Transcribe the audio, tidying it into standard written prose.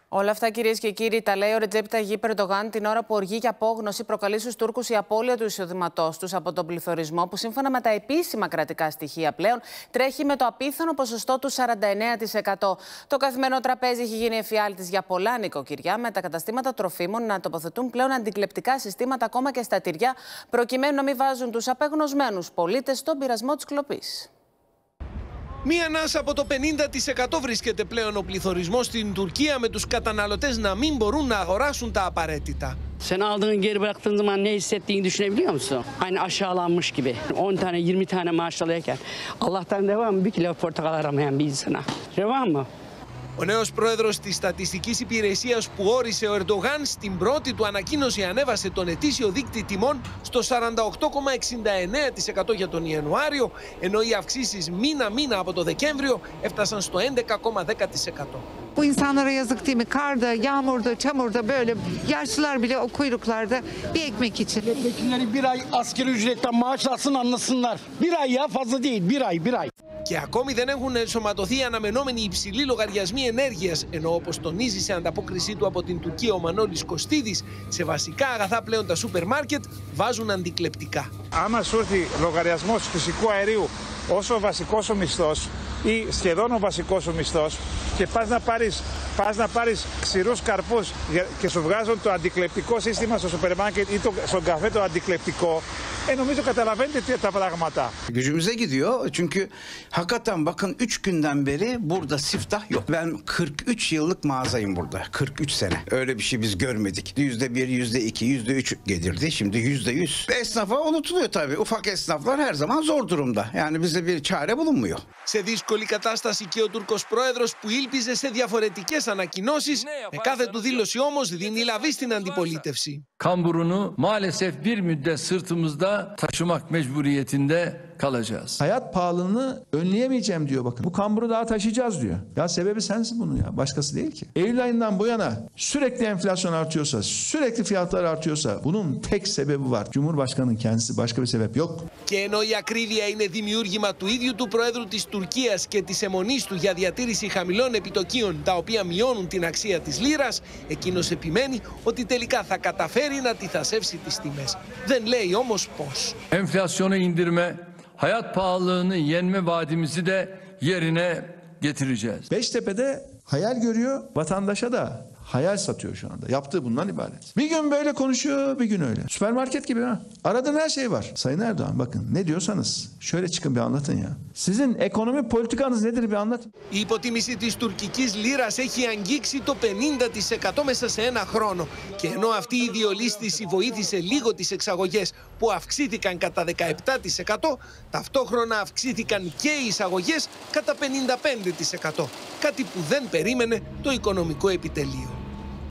Όλα αυτά, κυρίες και κύριοι, τα λέει ο Ρετζέπ Ταγιίπ Ερντογάν την ώρα που οργή και απόγνωση προκαλεί στους Τούρκους η απώλεια του εισοδήματός τους από τον πληθωρισμό, που σύμφωνα με τα επίσημα κρατικά στοιχεία πλέον τρέχει με το απίθανο ποσοστό του 49%. Το καθημερινό τραπέζι έχει γίνει εφιάλτης για πολλά νοικοκυριά, με τα καταστήματα τροφίμων να τοποθετούν πλέον αντικλεπτικά συστήματα ακόμα και στα τυριά, προκειμένου να μην βάζουν τους απεγνωσμένους πολίτες στον πειρασμό της κλοπής. Μία ανάσα από το 50% βρίσκεται πλέον ο πληθωρισμός στην Τουρκία, με τους καταναλωτές να μην μπορούν να αγοράσουν τα απαραίτητα. Sen aldığın geri bıraktığın zaman ne hissettiğini düşünebiliyor musun? Aynı aşağılanmış gibi. 10 tane 20 tane maaş alırken Allah'tan devam bir kilo portakal aramayan bir insana. Devam mı? Ο νέος πρόεδρος της Στατιστικής Υπηρεσίας που όρισε ο Ερντογάν στην πρώτη του ανακοίνωση ανέβασε τον ετήσιο δείκτη τιμών στο 48,69% για τον Ιανουάριο, ενώ οι αυξήσεις μήνα-μήνα από το Δεκέμβριο έφτασαν στο 11,10%. Bu insanlara yazık değil mi? Karda, yağmurda, çamurda böyle yaşlılar bile o kuyruklarda bir ekmek için. Milletvekilleri bir ay asgari ücretten maaş alsın anlasınlar. Bir ay ya, fazla değil, bir ay. Και ακόμη δεν έχουν ενσωματωθεί οι αναμενόμενοι υψηλοί λογαριασμοί ενέργειας, ενώ όπως τονίζει σε ανταπόκρισή του από την Τουρκία ο Μανώλης Κωστίδης, σε βασικά αγαθά πλέον τα σούπερ μάρκετ βάζουν αντικλεπτικά. Άμα σου έρθει λογαριασμός φυσικού αερίου όσο ο βασικός ο μισθός ή σχεδόν ο βασικός ο μισθός και πας να πάρεις ξηρούς καρπούς και σου βγάζουν το αντικλεπτικό σύστημα στο σούπερ μάρκετ ή στον καφέ το αντικλεπτικό, νομίζω καταλαβαίνετε τα πράγματα. Gücümüze gidiyor çünkü hakikaten bakın 3 günden beri burada siftah yok. Ben 43 yıllık mağazayım burada. 43 sene. Öyle bir şey biz görmedik. %1, %2, %3 gelirdi. Şimdi %100. Esnafa unutuluyor tabii. Ufak esnaflar her zaman zor durumda. Yani bize bir çare bulunmuyor. Σε δύσκολη κατάσταση και ο Τούρκος πρόεδρος, που ήλπιζε σε διαφορετικές ανακοινώσεις, με κάθε του δήλωση όμως δίνει λαβή στην αντιπολίτευση. Kamburunu maalesef bir müddet sırtımızda taşımak mecburiyetinde kalacağız. Hayat pahalılığını önleyemeyeceğim diyor bakın. Bu kamburu daha taşıyacağız diyor. Ya sebebi sensin bunun ya. Başkası değil ki. Eylül ayından bu yana sürekli enflasyon artıyorsa, sürekli fiyatlar artıyorsa bunun tek sebebi var. Cumhurbaşkanının kendisi, başka bir sebep yok. Και ενώ η ακρίβεια είναι δημιούργημα του ίδιου του Προέδρου της Τουρκίας και της αιμονής του για διατήρηση χαμηλών επιτοκίων, τα οποία μειώνουν την αξία της λίρας, εκείνος επιμένει ότι τελικά θα καταφέρει να τιθασεύσει τις τιμές. Δεν λέει όμως πώς. Enflasyonu indirme, hayat pahalılığını yenme vaadimizi de yerine getireceğiz. Beştepe'de hayal görüyor, vatandaşa da hayal satıyor şu anda. Yaptığı bundan ibaret. Bir gün böyle konuşuyor, bir gün öyle. Süpermarket gibi ha. Aradığın her şey var. Sayın Erdoğan bakın ne diyorsanız şöyle çıkın bir anlatın ya. Sizin ekonomi politikanız nedir bir anlatın. Η υποτίμηση της τουρκικής λίρας έχει αγγίξει το 50% μέσα σε ένα χρόνο. Και ενώ αυτή η διολίσθηση βοήθησε λίγο τις εξαγωγές, που αυξήθηκαν κατά 17%, ταυτόχρονα αυξήθηκαν και οι εισαγωγές κατά 55%. Κάτι που δεν περίμενε το οικονομικό επιτελείο.